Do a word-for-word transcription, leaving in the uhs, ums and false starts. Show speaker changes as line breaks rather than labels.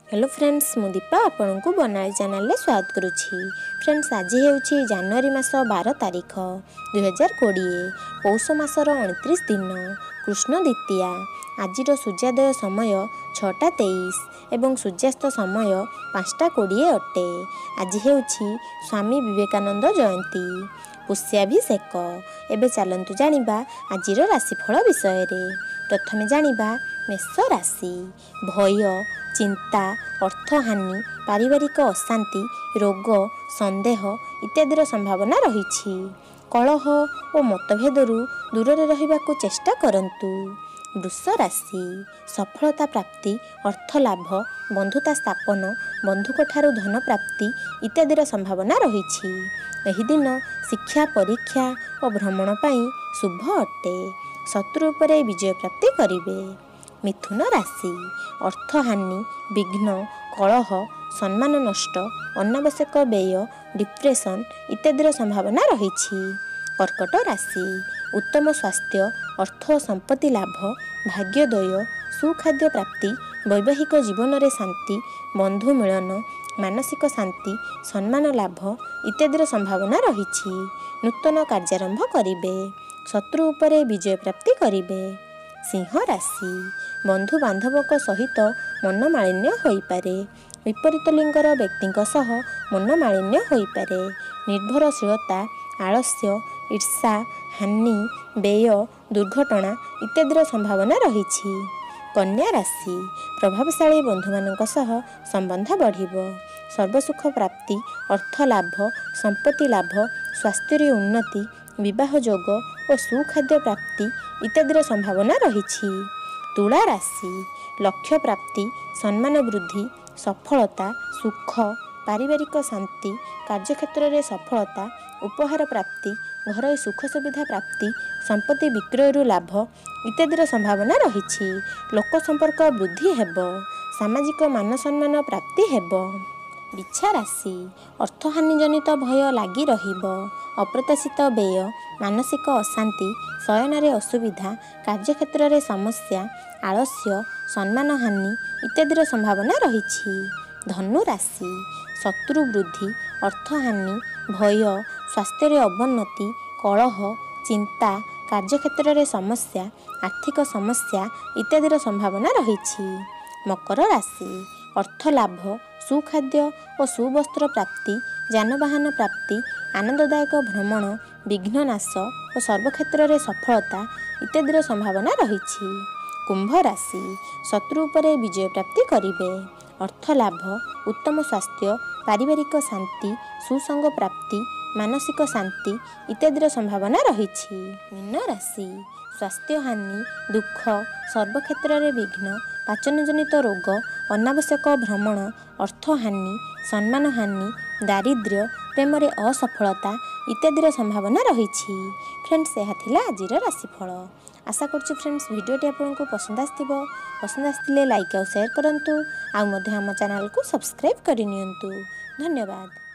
Hello friends मु दीपा आपण को बनाली चैनल में स्वागत करुछि। फ्रेंड्स आज हेउछि जनवरी मास बारह तारीख दुई हजार कोड़े पौष मासर उनतीस दिन कृष्ण द्वितीया। आजिर सूर्योदय समय छटा तेईस एवं सूर्यास्त समय पाँचटा कोड़े अटे। आज हेउछि स्वामी विवेकानंद जयंती पुष्याभिषेक। एबे चलंतु जानिबा आजिर राशिफल विषय रे। प्रथमे जानिबा मेष राशि। भय चिंता अर्थहानि पारिवारिक अशांति रोग संदेह इत्यादि संभावना रही। कलह और मतभेदरू दूर रहिबाकु चेष्टा करंतु। वृष राशि। सफलता प्राप्ति अर्थ लाभ बंधुता स्थापन बंधुक ठारू धन प्राप्ति इत्यादि संभावना रही। एही दिन शिक्षा परीक्षा और भ्रमण पाई शुभ अटे। शत्रु उपरे विजय प्राप्ति करिवे। मिथुन राशि। अर्थहानि विघ्न कलह सम्मान नष्ट अनावश्यक व्यय डिप्रेशन इत्यादि संभावना रही। कर्कट राशि। उत्तम स्वास्थ्य अर्थ संपत्ति लाभ भाग्योदय सुखाद्य प्राप्ति वैवाहिक जीवन में शांति बंधु मिलन मानसिक शांति सम्मान लाभ इत्यादि संभावना रही। नूतन कार्यारंभ करिवे। शत्रु उपरे विजय प्राप्ति करिवे। सिंह राशि। बंधु बांधवक सहित मनमालिन्य होई पारे। विपरीत लिंगर व्यक्तिंक सह मनमालिन्य होई पारे। निर्भरशीलता आलस्य ईर्षा हानि व्यय दुर्घटना इत्यादि संभावना रही। कन्या राशि। प्रभावशाली बंधु मानक सह संबंध बढ़िबो। सर्वसुख प्राप्ति अर्थ लाभ संपत्ति लाभ स्वास्थ्य उन्नति विवाह योग और सुखाद्य प्राप्ति इत्यादि संभावना रही। तुला राशि। लक्ष्य प्राप्ति सम्मान वृद्धि सफलता सुख पारिवारिक शांति कार्यक्षेत्र में सफलता उपहार प्राप्ति घर सुख सुविधा प्राप्ति संपत्ति विक्रय लाभ इत्यादि संभावना रही। लोक संपर्क वृद्धि हेबो। सामाजिक मान सम्मान प्राप्ति हेबो। बिछा राशि। अर्थहानि जनित भय लगी रहिबो। अप्रत्याशित व्यय मानसिक अशांति शयन असुविधा कार्यक्षेत्र में समस्या आलस्य सम्मान हानि इत्यादि संभावना रही। धनु राशि। शत्रु वृद्धि अर्थहानि भय स्वास्थ्य अवनति कलह चिंता कार्यक्षेत्र में समस्या आर्थिक समस्या इत्यादि संभावना रही। मकर राशि। अर्थ लाभ सुखाद्य और सुवस्त्र प्राप्ति जानवाहन प्राप्ति आनंददायक भ्रमण विघ्न नाश और सर्वक्षेत्र में सफलता इत्यादि संभावना रही। कुंभ राशि। शत्रु उपरे विजय प्राप्ति करिवे। अर्थ लाभ उत्तम स्वास्थ्य पारिवारिक शांति सुसंग प्राप्ति मानसिक शांति इत्यादि संभावना रही। मीन राशि। स्वास्थ्य हानि दुख सर्वक्षेत्र में विघ्न पाचन जनित रोग अनावश्यक भ्रमण अर्थहानि सम्मान हानि दारिद्र्य प्रेम असफलता इत्यादि संभावना रही। फ्रेंड्स यह थिला आजिर राशिफल। आशा करछि फ्रेंड्स वीडियोटी आपको पसंद आस्थिबो। पसंद आस्थिले लाइक और शेयर करंतु। आ मध्य आम चैनल को सब्सक्राइब करि नियंतु। धन्यवाद।